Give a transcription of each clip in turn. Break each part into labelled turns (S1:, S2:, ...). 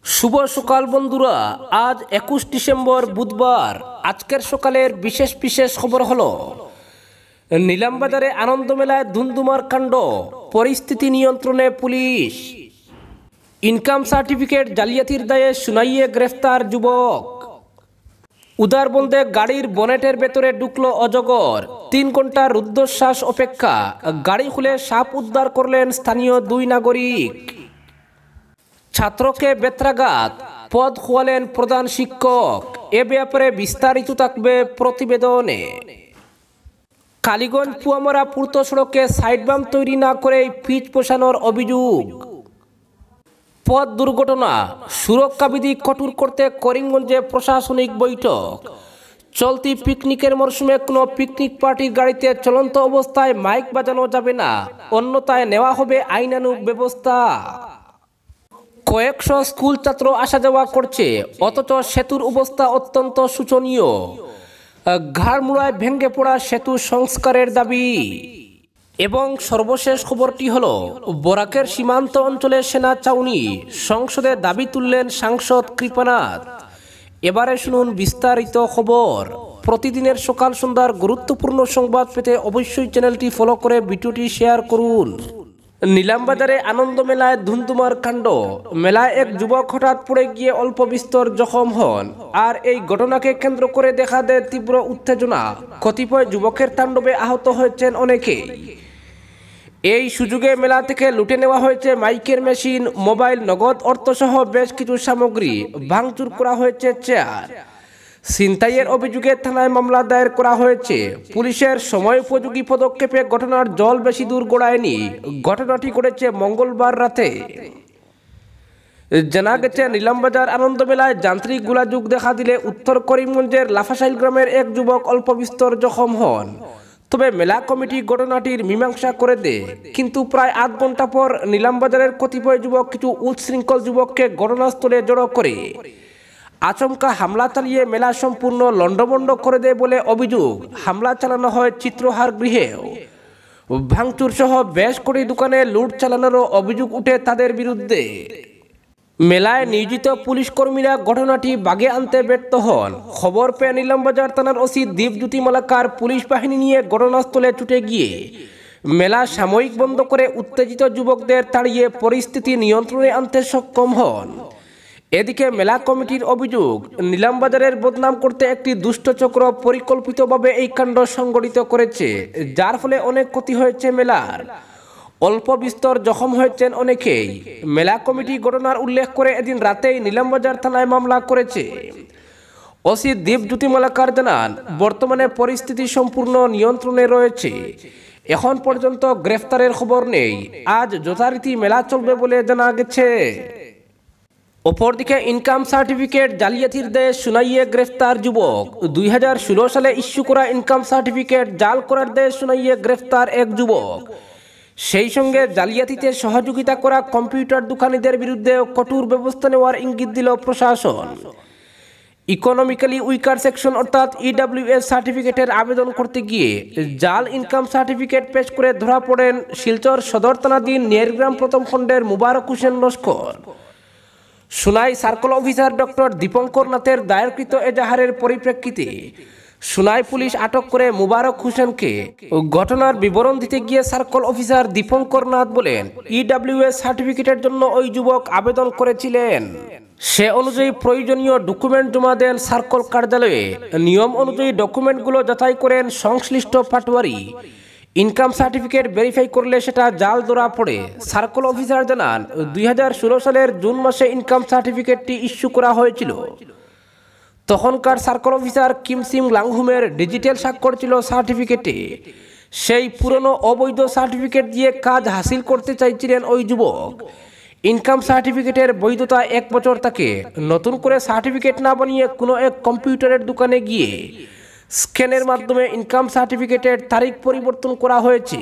S1: শুভ সকাল বন্ধুরা, আজ 21 ডিসেম্বর বুধবার। আজকের সকালের বিশেষ বিশেষ খবর হলো নিলামবাজারে আনন্দ মেলায় ধুমধুমার কাণ্ড, পরিস্থিতি নিয়ন্ত্রণে পুলিশ। ইনকাম সার্টিফিকেট জালিয়াতির দায়ে সুনাইয়ে গ্রেফতার যুবক। উদারবন্দে গাড়ির বনেটের ভেতরে ঢুকলো অজগর, 3 ঘন্টার রুদ্ধশ্বাস অপেক্ষা। গাড়ি খুলে সাপ উদ্ধার করলেন স্থানীয় 2 নাগরিক। ছাত্রকে বেত্রাঘাত, পদ খোয়ালেন প্রধান শিক্ষক। এ ব্যাপারে বিস্তারিত থাকবে প্রতিবেদনে। কালীগঞ্জ পুয়ামারা পূর্ত সড়কে সাইডবাম তৈরি না করে পিচ বসানোর অভিযোগ। পথ দুর্ঘটনা, সুরক্ষাবিধি কঠোর করতে করিমগঞ্জে প্রশাসনিক বৈঠক। চলতি পিকনিকের মরশুমে কোনো পিকনিক পার্টির গাড়িতে চলন্ত অবস্থায় মাইক বাজানো যাবে না, অন্যথায় নেওয়া হবে আইনানুগ ব্যবস্থা। কয়েকশো স্কুল ছাত্র আসা যাওয়া করছে, অথচ সেতুর অবস্থা অত্যন্ত শোচনীয়। ঘাড়মুড়ায় ভেঙে পড়া সেতু সংস্কারের দাবি। এবং সর্বশেষ খবরটি হলো বরাকের সীমান্ত অঞ্চলে সেনা ছাউনি, সংসদে দাবি তুললেন সাংসদ কৃপানাথ। এবারে শুনুন বিস্তারিত খবর। প্রতিদিনের সকাল সন্ধ্যার গুরুত্বপূর্ণ সংবাদ পেতে অবশ্যই চ্যানেলটি ফলো করে ভিডিওটি শেয়ার করুন। নিলামবাজারে আনন্দ মেলায় ধুমধুমার কাণ্ড। মেলায় এক যুবক হঠাৎ পড়ে গিয়ে অল্প বিস্তর জখম হন, আর এই ঘটনাকে কেন্দ্র করে দেখা দেয় তীব্র উত্তেজনা। কতিপয় যুবকের তাণ্ডবে আহত হয়েছেন অনেকেই। এই সুযোগে মেলা থেকে লুটে নেওয়া হয়েছে মাইকের মেশিন, মোবাইল, নগদ অর্থসহ বেশ কিছু সামগ্রী। ভাঙচুর করা হয়েছে চেয়ার। ছিনতাইয়ের অভিযোগে থানায় মামলা দায়ের করা হয়েছে। পুলিশের সময় উপযোগী পদক্ষেপে ঘটনার জল বেশি দূর গড়ায়নি। ঘটনাটি ঘটেছে মঙ্গলবার রাতে। জানা গেছে, নিলামবাজার আনন্দ মেলায় যান্ত্রিক গোলাযোগ দেখা দিলে উত্তর করিমগঞ্জের লাফাশাইল গ্রামের এক যুবক অল্প বিস্তর জখম হন। তবে মেলা কমিটি ঘটনাটির মীমাংসা করে দেয়, কিন্তু প্রায় 8 ঘন্টা পর নিলামবাজারের কতিপয় যুবক কিছু উচ্ছৃঙ্খল যুবককে ঘটনাস্থলে জড়ো করে আচমকা হামলা চালিয়ে মেলা সম্পূর্ণ লন্ডভন্ড করে দেয় বলে অভিযোগ। হামলা চালানো হয় চিত্রহার গৃহেও। ভাঙচুর সহ বেশ কটি দোকানে লুট চালানোরও অভিযোগ উঠে তাদের বিরুদ্ধে। মেলায় নিয়োজিত পুলিশ কর্মীরা ঘটনাটি বাগে আনতে ব্যর্থ হন। খবর পেয়ে নিলামবাজার থানার ওসি দীপজ্যোতি মালাকার পুলিশ বাহিনী নিয়ে ঘটনাস্থলে ছুটে গিয়ে মেলা সাময়িক বন্ধ করে উত্তেজিত যুবকদের তাড়িয়ে পরিস্থিতি নিয়ন্ত্রণে আনতে সক্ষম হন। এদিকে মেলা কমিটির অভিযোগ, নিলামবাজারের বদনাম করতে একটি দুষ্ট চক্র পরিকল্পিতভাবে এই কাণ্ড সংগঠিত করেছে, যার ফলে অনেক ক্ষতি হয়েছে মেলার। অল্প বিস্তর জখম হয়েছেন অনেকেই। মেলা কমিটি ঘটনার উল্লেখ করে এদিন রাতেই নিলামবাজার থানায় মামলা করেছে। ওসি দীপজ্যোতি মালাকার জানান, বর্তমানে পরিস্থিতি সম্পূর্ণ নিয়ন্ত্রণে রয়েছে। এখন পর্যন্ত গ্রেফতারের খবর নেই। আজ যথারীতি মেলা চলবে বলে জানা গেছে। অপরদিকে ইনকাম সার্টিফিকেট জালিয়াতির দায়ে সুনাইয়ে গ্রেফতার যুবক। 2016 সালে ইস্যু করা ইনকাম সার্টিফিকেট জাল করার দায়ে সুনাইয়ে গ্রেফতার এক যুবক। সেই সঙ্গে জালিয়াতিতে সহযোগিতা করা কম্পিউটার দোকানিদের বিরুদ্ধে কঠোর ব্যবস্থা নেওয়ার ইঙ্গিত দিল প্রশাসন। ইকোনমিক্যালি উইকার সেকশন অর্থাৎ EWS সার্টিফিকেটের আবেদন করতে গিয়ে জাল ইনকাম সার্টিফিকেট পেশ করে ধরা পড়েন শিলচর সদর থানাধীন নেরগ্রাম প্রথম খণ্ডের Mubarak Hussain Laskar. Sunai circle officer doctor Dipankar নাথের দায়েরকৃত এজাহারের পরিপ্রেক্ষিতে সুনাই পুলিশ আটক করে মুবারক হোসেনকে। ঘটনার বিবরণ দিতে গিয়ে সার্কেল অফিসার দীপঙ্কর নাথ বলেন, EWS সার্টিফিকেটের জন্য ওই যুবক আবেদন করেছিলেন। সে অনুযায়ী প্রয়োজনীয় ডকুমেন্ট জমা দেন সার্কেল কার্যালয়ে। নিয়ম অনুযায়ী ডকুমেন্টগুলো যাচাই করেন সংশ্লিষ্ট পাটোয়ারি। ইনকাম সার্টিফিকেট ভেরিফাই করলে সেটা জাল ধরা পড়ে। সার্কেল অফিসার জানান, 2016 সালের জুন মাসে ইনকাম সার্টিফিকেটটি ইস্যু করা হয়েছিল। তখনকার সার্কেল অফিসার কিমসিম লাংহুমের ডিজিটাল স্বাক্ষর ছিল সার্টিফিকেটে। সেই পুরনো অবৈধ সার্টিফিকেট দিয়ে কাজ হাসিল করতে চাইছিলেন ওই যুবক। ইনকাম সার্টিফিকেটের বৈধতা 1 বছর থাকে। নতুন করে সার্টিফিকেট না বানিয়ে কোনো এক কম্পিউটারের দোকানে গিয়ে স্ক্যানের মাধ্যমে ইনকাম সার্টিফিকেটের তারিখ পরিবর্তন করা হয়েছে।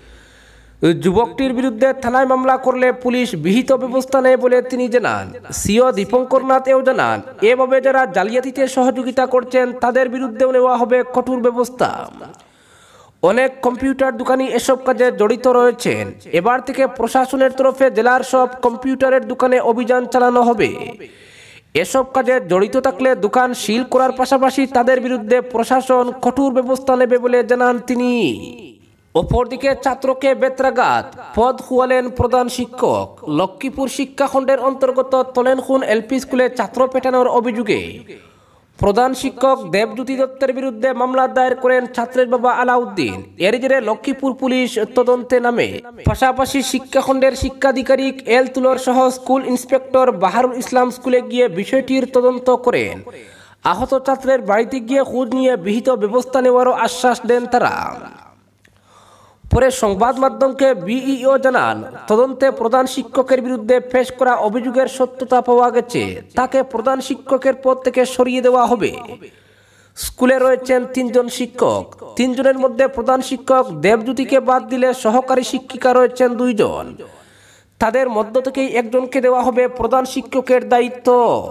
S1: যুবকটির বিরুদ্ধে থানায় মামলা করলে পুলিশ বিহিত ব্যবস্থা নেয় বলে তিনি জানান। সিও দীপঙ্কর নাথ এও জানান, এভাবে যারা জালিয়াতিতে সহযোগিতা করছেন তাদের বিরুদ্ধেও নেওয়া হবে কঠোর ব্যবস্থা। অনেক কম্পিউটার দোকানি এসব কাজে জড়িত রয়েছেন। এবার থেকে প্রশাসনের তরফে জেলার সব কম্পিউটারের দোকানে অভিযান চালানো হবে। এসব কাজে জড়িত থাকলে দোকান সিল করার পাশাপাশি তাদের বিরুদ্ধে প্রশাসন কঠোর ব্যবস্থা নেবে বলে জানান তিনি। অপরদিকে ছাত্রকে বেত্রাঘাত, পদ খুয়ালেন প্রধান শিক্ষক। লক্ষ্মীপুর শিক্ষাখণ্ডের অন্তর্গত তলেনখুন এলপি স্কুলে ছাত্র পেটানোর অভিযোগে প্রধান শিক্ষক দেবজ্যোতি দত্তের বিরুদ্ধে মামলা দায়ের করেন ছাত্রের বাবা আলাউদ্দিন। এর জেরে লক্ষ্মীপুর পুলিশ তদন্তে নামে। পাশাপাশি শিক্ষাখণ্ডের শিক্ষাধিকারিক এল তুলর সহ স্কুল ইন্সপেক্টর বাহারুল ইসলাম স্কুলে গিয়ে বিষয়টির তদন্ত করেন। আহত ছাত্রের বাড়িতে গিয়ে খোঁজ নিয়ে বিহিত ব্যবস্থা নেওয়ারও আশ্বাস দেন তারা। পরে সংবাদ মাধ্যমকে বিইও জানান, তদন্তে প্রধান শিক্ষকের বিরুদ্ধে পেশ করা অভিযোগের সত্যতা পাওয়া গেছে। তাকে প্রধান শিক্ষকের পদ থেকে সরিয়ে দেওয়া হবে। স্কুলে রয়েছেন 3 জন শিক্ষক। 3 জনের মধ্যে প্রধান শিক্ষক দেবজ্যোতিকে বাদ দিলে সহকারী শিক্ষিকা রয়েছেন 2 জন। তাদের মধ্য থেকেই একজনকে দেওয়া হবে প্রধান শিক্ষকের দায়িত্ব।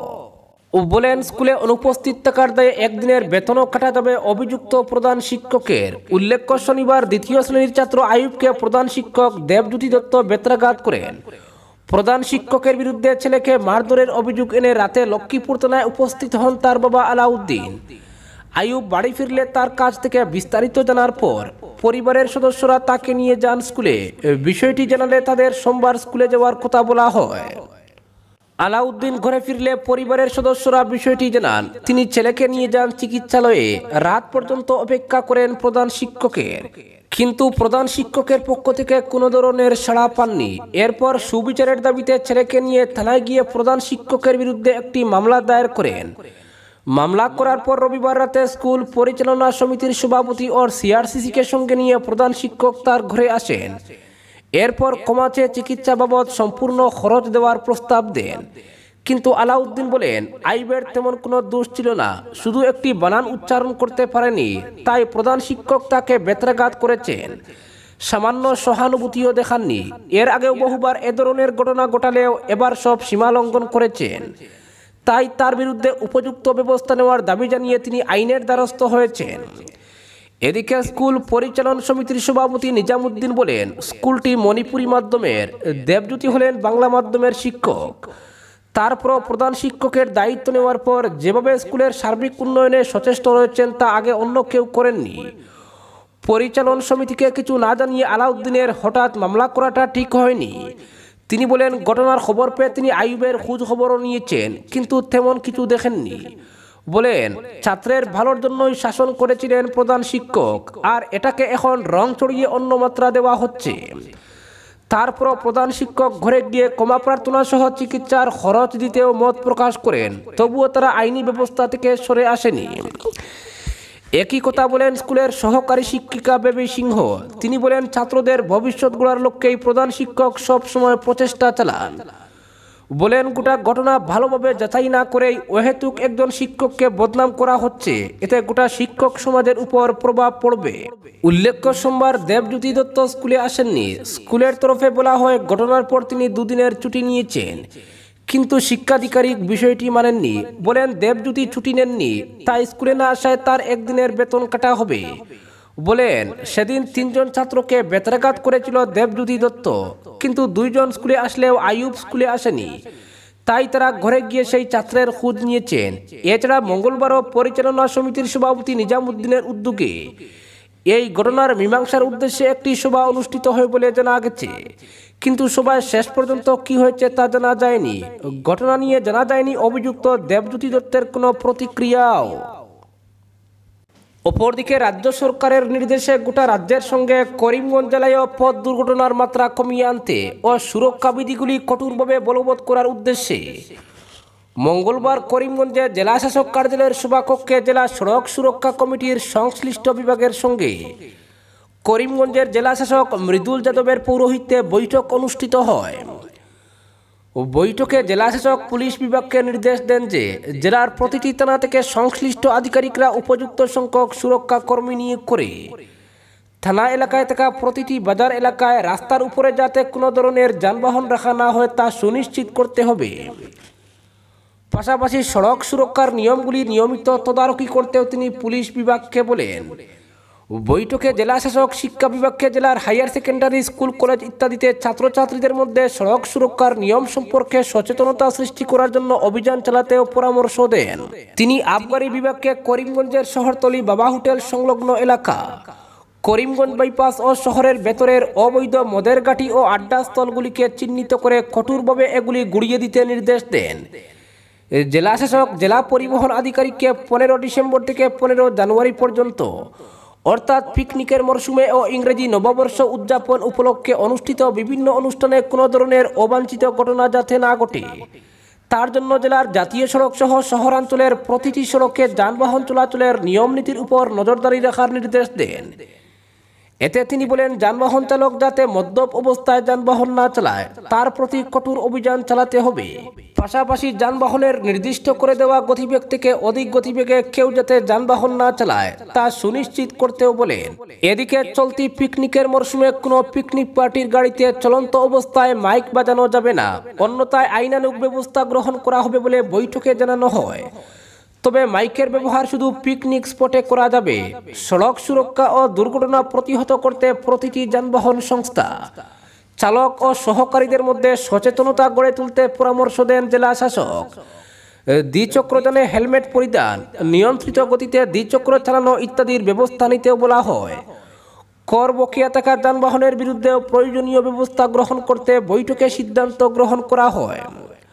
S1: বলেন, স্কুলে অনুপস্থিত থাকার দায়ে একদিনের বেতনও কাটা যাবে অভিযুক্ত প্রধান শিক্ষকের। উল্লেখ্য, শনিবার 2য় শ্রেণীর ছাত্র আয়ুবকে প্রধান শিক্ষক দেবজ্যোতি দত্ত বেত্রাঘাত করেন। প্রধান শিক্ষকের বিরুদ্ধে ছেলেকে মারধরের অভিযোগ এনে রাতে লক্ষ্মীপুর থানায় উপস্থিত হন তার বাবা আলাউদ্দিন। আয়ুব বাড়ি ফিরলে তার কাছ থেকে বিস্তারিত জানার পর পরিবারের সদস্যরা তাকে নিয়ে যান স্কুলে। বিষয়টি জানালে তাদের সোমবার স্কুলে যাওয়ার কথা বলা হয়। আলাউদ্দিন ঘরে ফিরলে পরিবারের সদস্যরা বিষয়টি জানান। তিনি ছেলেকে নিয়ে যান চিকিৎসালয়ে। রাত পর্যন্ত অপেক্ষা করেন প্রধান শিক্ষকের, কিন্তু প্রধান শিক্ষকের পক্ষ থেকে কোনো ধরনের সাড়া পাননি। এরপর সুবিচারের দাবিতে ছেলেকে নিয়ে থানায় গিয়ে প্রধান শিক্ষকের বিরুদ্ধে একটি মামলা দায়ের করেন। মামলা করার পর রবিবার রাতে স্কুল পরিচালনা সমিতির সভাপতি ও সিআরসিসিকে সঙ্গে নিয়ে প্রধান শিক্ষক তার ঘরে আসেন। এরপর ক্ষমা চেয়ে চিকিৎসা বাবদ সম্পূর্ণ খরচ দেওয়ার প্রস্তাব দেন। কিন্তু আলাউদ্দিন বলেন, আইবের তেমন কোনো দোষ ছিল না, শুধু একটি বানান উচ্চারণ করতে পারেনি, তাই প্রধান শিক্ষক তাকে বেত্রাঘাত করেছেন। সামান্য সহানুভূতিও দেখাননি। এর আগেও বহুবার এ ধরনের ঘটনা ঘটালেও এবার সব সীমা লঙ্ঘন করেছেন। তাই তার বিরুদ্ধে উপযুক্ত ব্যবস্থা নেওয়ার দাবি জানিয়ে তিনি আইনের দ্বারস্থ হয়েছেন। এদিকে স্কুল পরিচালন সমিতির সভাপতি নিজামুদ্দিন বলেন, স্কুলটি মণিপুরি মাধ্যমের, দেবজ্যোতি হলেন বাংলা মাধ্যমের শিক্ষক। তারপর প্রধান শিক্ষকের দায়িত্ব নেওয়ার পর যেভাবে স্কুলের সার্বিক উন্নয়নে সচেষ্ট রয়েছেন তা আগে অন্য কেউ করেননি। পরিচালন সমিতিকে কিছু না জানিয়ে আলাউদ্দিনের হঠাৎ মামলা করাটা ঠিক হয়নি। তিনি বলেন, ঘটনার খবর পেয়ে তিনি আইয়ুবের খোঁজ খবরও নিয়েছেন, কিন্তু তেমন কিছু দেখেননি। বলেন, ছাত্রের ভালোর জন্যই শাসন করেছিলেন প্রধান শিক্ষক, আর এটাকে এখন রং চড়িয়ে অন্য মাত্রা দেওয়া হচ্ছে। তারপর প্রধান শিক্ষক ঘরে গিয়ে ক্ষমা প্রার্থনা সহ চিকিৎসার খরচ দিতেও মত প্রকাশ করেন, তবুও তারা আইনি ব্যবস্থা থেকে সরে আসেনি। একই কথা বলেন স্কুলের সহকারী শিক্ষিকা বেবি সিংহ। তিনি বলেন, ছাত্রদের ভবিষ্যৎ গড়ার লক্ষ্যেই প্রধান শিক্ষক সব সময় প্রচেষ্টা চালান। বলেন, গোটা ঘটনা ভালোভাবে যাচাই না করেই অহেতুক একজন শিক্ষককে বদনাম করা হচ্ছে, এতে গোটা শিক্ষক সমাজের উপর প্রভাব পড়বে। উল্লেখ্য, সোমবার দেবজ্যোতি দত্ত স্কুলে আসেননি। স্কুলের তরফে বলা হয়, ঘটনার পর তিনি 2 দিনের ছুটি নিয়েছেন, কিন্তু শিক্ষাধিকারিক বিষয়টি মানেননি। বলেন, দেবজ্যোতি ছুটি নেননি, তাই স্কুলে না আসায় তার 1 দিনের বেতন কাটা হবে। বলেন, সেদিন 3 জন ছাত্রকে বেত্রাঘাত করেছিল দেবজ্যোতি দত্ত, কিন্তু 2 জন স্কুলে আসলেও আইয়ুব স্কুলে আসেনি, তাই তারা ঘরে গিয়ে সেই ছাত্রের খোঁজ নিয়েছেন। এছাড়া মঙ্গলবারও পরিচালনা সমিতির সভাপতি নিজামুদ্দিনের উদ্যোগে এই ঘটনার মীমাংসার উদ্দেশ্যে একটি সভা অনুষ্ঠিত হয় বলে জানা গেছে, কিন্তু সভায় শেষ পর্যন্ত কি হয়েছে তা জানা যায়নি। ঘটনা নিয়ে জানা যায়নি অভিযুক্ত দেবজ্যোতি দত্তের কোনো প্রতিক্রিয়াও। অপরদিকে রাজ্য সরকারের নির্দেশে গোটা রাজ্যের সঙ্গে করিমগঞ্জ জেলায়ও পথ দুর্ঘটনার মাত্রা কমিয়ে আনতে ও সুরক্ষা বিধিগুলি কঠোরভাবে বলবৎ করার উদ্দেশ্যে মঙ্গলবার করিমগঞ্জে জেলা শাসক কার্যালয়ের সভাকক্ষে জেলা সড়ক সুরক্ষা কমিটির সংশ্লিষ্ট বিভাগের সঙ্গে করিমগঞ্জের জেলা শাসক মৃদুল যাদবের পৌরোহিত্যে বৈঠক অনুষ্ঠিত হয়। বৈঠকে জেলা শাসক পুলিশ বিভাগকে নির্দেশ দেন যে জেলার প্রতিটি থানা থেকে সংশ্লিষ্ট আধিকারিকরা উপযুক্ত সংখ্যক সুরক্ষা কর্মী নিয়োগ করে থানা এলাকায় থাকা প্রতিটি বাজার এলাকায় রাস্তার উপরে যাতে কোনো ধরনের যানবাহন রাখা না হয় তা সুনিশ্চিত করতে হবে। পাশাপাশি সড়ক সুরক্ষার নিয়মগুলি নিয়মিত তদারকি করতেও তিনি পুলিশ বিভাগকে বলেন। বৈঠকে জেলা শাসক শিক্ষা বিভাগকে জেলার হাইয়ার সেকেন্ডারি স্কুল কলেজ ইত্যাদিতে ছাত্রছাত্রীদের মধ্যে সড়ক সুরক্ষার নিয়ম সম্পর্কে সচেতনতা সৃষ্টি করার জন্য অভিযান চালাতেও পরামর্শ দেন। তিনি আবগারি বিভাগকে করিমগঞ্জের শহরতলি বাবা হোটেল সংলগ্ন এলাকা, করিমগঞ্জ বাইপাস ও শহরের ভেতরের অবৈধ মদের গাঁটি ও আড্ডা স্থলগুলিকে চিহ্নিত করে কঠোরভাবে এগুলি গুড়িয়ে দিতে নির্দেশ দেন। জেলা শাসক জেলা পরিবহন আধিকারিককে 15 ডিসেম্বর থেকে 15 জানুয়ারি পর্যন্ত অর্থাৎ পিকনিকের মরশুমে ও ইংরেজি নববর্ষ উদযাপন উপলক্ষে অনুষ্ঠিত বিভিন্ন অনুষ্ঠানে কোনো ধরনের অবাঞ্ছিত ঘটনা যাতে না ঘটে তার জন্য জেলার জাতীয় সড়ক সহ শহরাঞ্চলের প্রতিটি সড়কে যানবাহন চলাচলের নিয়ম নীতির উপর নজরদারি রাখার নির্দেশ দেন। এতে তিনি বলেন, যানবাহন চালক যাতে মদ্যপ অবস্থায় যানবাহন না চালায় তার প্রতি কঠোর অভিযান চালাতে হবে। পাশাপাশি যানবাহনের নির্দিষ্ট করে দেওয়া গতিবেগ থেকে অধিক গতিবেগে কেউ যাতে যানবাহন না চালায় তা সুনিশ্চিত করতেও বলেন। এদিকে চলতি পিকনিকের মরশুমে কোনো পিকনিক পার্টির গাড়িতে চলন্ত অবস্থায় মাইক বাজানো যাবে না, অন্যথায় আইনানুগ ব্যবস্থা গ্রহণ করা হবে বলে বৈঠকে জানানো হয়। তবে মাইকের ব্যবহার শুধু পিকনিক স্পটে করা যাবে। সড়ক সুরক্ষা ও দুর্ঘটনা প্রতিহত করতে প্রতিটি যানবাহন সংস্থা, চালক ও সহকারীদের মধ্যে সচেতনতা গড়ে তুলতে পরামর্শ দেন জেলা শাসক। দ্বিচক্রযানে হেলমেট পরিধান, নিয়ন্ত্রিত গতিতে দ্বিচক্র চালানো ইত্যাদির ব্যবস্থা নিতেও বলা হয়। কর বকেয়া থাকা যানবাহনের বিরুদ্ধেও প্রয়োজনীয় ব্যবস্থা গ্রহণ করতে বৈঠকে সিদ্ধান্ত গ্রহণ করা হয়।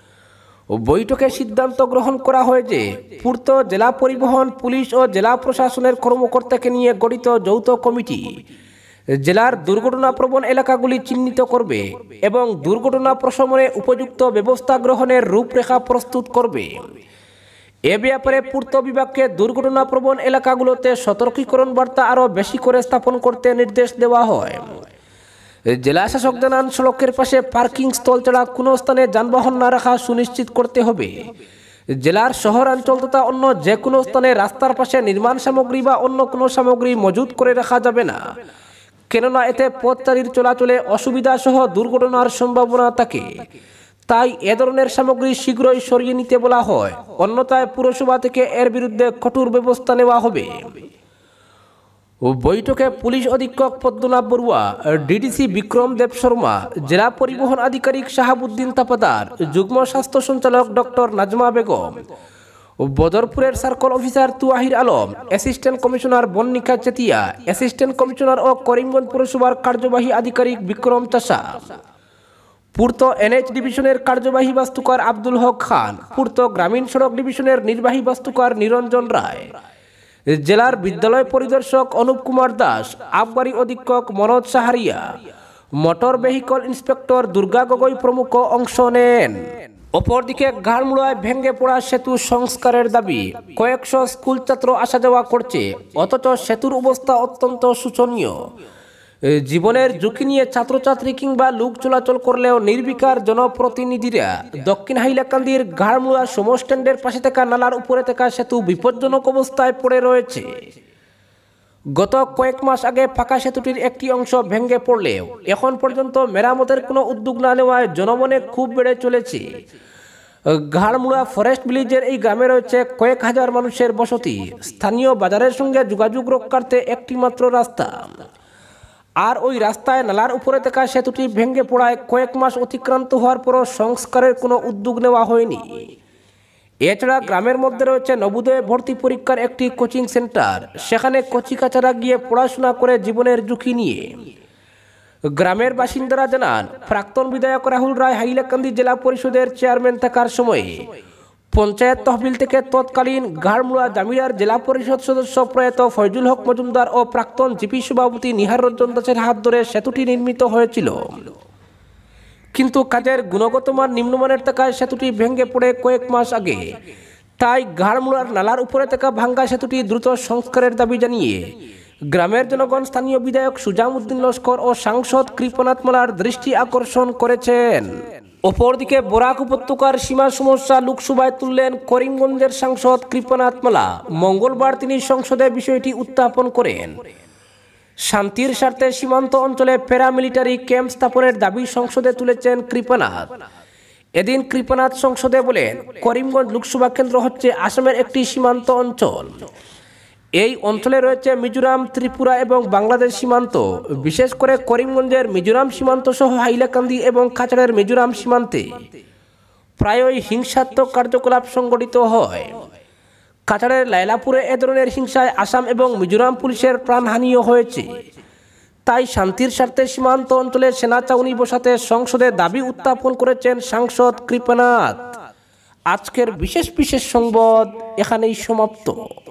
S1: বৈঠকে সিদ্ধান্ত গ্রহণ করা হয় যে পূর্ত জেলা পরিবহন, পুলিশ ও জেলা প্রশাসনের কর্মকর্তাকে নিয়ে গঠিত যৌথ কমিটি জেলার দুর্ঘটনাপ্রবণ এলাকাগুলি চিহ্নিত করবে এবং দুর্ঘটনা প্রশমনে উপযুক্ত ব্যবস্থা গ্রহণের রূপরেখা প্রস্তুত করবে। এ ব্যাপারে পূর্ত বিভাগকে দুর্ঘটনাপ্রবণ এলাকাগুলোতে সতর্কীকরণ বার্তা আরও বেশি করে স্থাপন করতে নির্দেশ দেওয়া হয়। জেলা শাসক জানান, সড়কের পাশে পার্কিং স্থল ছাড়া কোনো স্থানে যানবাহন না রাখা সুনিশ্চিত করতে হবে। জেলার শহরাঞ্চল তথা অন্য যে কোনো স্থানে রাস্তার পাশে নির্মাণ সামগ্রী বা অন্য কোনো সামগ্রী মজুত করে রাখা যাবে না, কেননা এতে পথচারীর চলাচলে অসুবিধা সহ দুর্ঘটনার সম্ভাবনা থাকে। তাই এ ধরনের সামগ্রী শীঘ্রই সরিয়ে নিতে বলা হয়, অন্যথায় পুরসভা থেকে এর বিরুদ্ধে কঠোর ব্যবস্থা নেওয়া হবে। বৈঠকে পুলিশ অধীক্ষক পদ্মনাভ বড়ুয়া, ডিডিসি বিক্রম দেব শর্মা, জেলা পরিবহন আধিকারিক শাহাবুদ্দিন তাপাদার, যুগ্ম স্বাস্থ্য সঞ্চালক ডক্টর নাজমা বেগম, বদরপুরের circle officer Tuahir Alam, assistant commissioner Bannika Chetia, assistant commissioner ও করিমগঞ্জ পৌরসভার কার্যবাহী আধিকারিক বিক্রম চাষা, পূর্ত এনএইচ ডিভিশনের কার্যবাহী বাস্তুকার আব্দুল হক খান, পূর্ত গ্রামীণ সড়ক ডিভিশনের নির্বাহী বাস্তুকার নিরঞ্জন রায়, জেলার বিদ্যালয় পরিদর্শক অনুপ কুমার দাস, আবগারি অধীক্ষক Manoj Saharia, motor vehicle inspector Durga Gogoi প্রমুখ অংশ নেন। অপরদিকে ঘাড়মুড়ায় ভেঙে পড়া সেতু সংস্কারের দাবি। কয়েকশো স্কুল ছাত্র আসা যাওয়া করছে, অথচ সেতুর অবস্থা অত্যন্ত শোচনীয়। জীবনের ঝুঁকি নিয়ে ছাত্রছাত্রী কিংবা লোক চলাচল করলেও নির্বিকার জনপ্রতিনিধিরা দক্ষিণ হাইলাকান্দির ঘাড়মুড়া সমো স্ট্যান্ডের পাশে থাকা নালার উপরে থাকা সেতু বিপজ্জনক অবস্থায় পড়ে রয়েছে। গত কয়েক মাস আগে পাকা সেতুটির একটি অংশ ভেঙে পড়লেও এখন পর্যন্ত মেরামতের কোনো উদ্যোগ না নেওয়ায় জনমনে ক্ষোভ বেড়ে চলেছে। ঘাড়মুড়া ফরেস্ট ভিলেজের এই গ্রামে রয়েছে কয়েক হাজার মানুষের বসতি। স্থানীয় বাজারের সঙ্গে যোগাযোগ রক্ষার্থে একটি মাত্র রাস্তা, আর ওই রাস্তায় নালার উপরে থাকা সেতুটি ভেঙে পড়ায় কয়েক মাস অতিক্রান্ত হওয়ার পরও সংস্কারের কোনো উদ্যোগ নেওয়া হয়নি। এছাড়া গ্রামের মধ্যে রয়েছে নবোদয় ভর্তি পরীক্ষার একটি কোচিং সেন্টার, সেখানে কচিকাচারা গিয়ে পড়াশোনা করে জীবনের ঝুঁকি নিয়ে। গ্রামের বাসিন্দারা জানান, প্রাক্তন বিধায়ক রাহুল রায় হাইলাকান্দি জেলা পরিষদের চেয়ারম্যান থাকার সময়ে পঞ্চায়েত তহবিল থেকে তৎকালীন ঘাড়মুড়া জামিরার জেলা পরিষদ সদস্য প্রয়াত ফয়জুল হক মজুমদার ও প্রাক্তন জিপি সভাপতি নিহার রঞ্জন দাসের হাত ধরে সেতুটি নির্মিত হয়েছিল। কিন্তু কাজের গুণগত মান নিম্নমানের থাকায় সেতুটি ভেঙে পড়ে কয়েক মাস আগে। তাই ঘাড়মুড়ার নালার উপরে থাকা ভাঙ্গা সেতুটি দ্রুত সংস্কারের দাবি জানিয়ে গ্রামের জনগণ স্থানীয় বিধায়ক সুজাম উদ্দিন লস্কর ও সাংসদ কৃপনাথ মালার দৃষ্টি আকর্ষণ করেছেন। অপরদিকে বরাক উপত্যকার সীমা সমস্যা লোকসভায় তুললেন করিমগঞ্জের সাংসদ কৃপনাথ মালা। মঙ্গলবার তিনি সংসদে বিষয়টি উত্থাপন করেন। শান্তির স্বার্থে সীমান্ত অঞ্চলে প্যারামিলিটারি ক্যাম্প স্থাপনের দাবি সংসদে তুলেছেন কৃপনাথ। এদিন কৃপনাথ সংসদে বলেন, করিমগঞ্জ লোকসভা কেন্দ্র হচ্ছে আসামের একটি সীমান্ত অঞ্চল। এই অঞ্চলে রয়েছে মিজোরাম, ত্রিপুরা এবং বাংলাদেশ সীমান্ত, বিশেষ করে করিমগঞ্জের মিজোরাম সীমান্ত সহ হাইলাকান্দি এবং কাছাড়ের মিজোরাম সীমান্তে প্রায়ই হিংসাত্মক কার্যকলাপ সংঘটিত হয়। কাছাড়ের লাইলাপুরে এ ধরনের হিংসায় আসাম এবং মিজোরাম পুলিশের প্রাণহানিও হয়েছে। তাই শান্তির স্বার্থে সীমান্ত অঞ্চলে সেনা ছাউনি বসাতে সংসদে দাবি উত্থাপন করেছেন সাংসদ কৃপানাথ। আজকের বিশেষ সংবাদ এখানেই সমাপ্ত।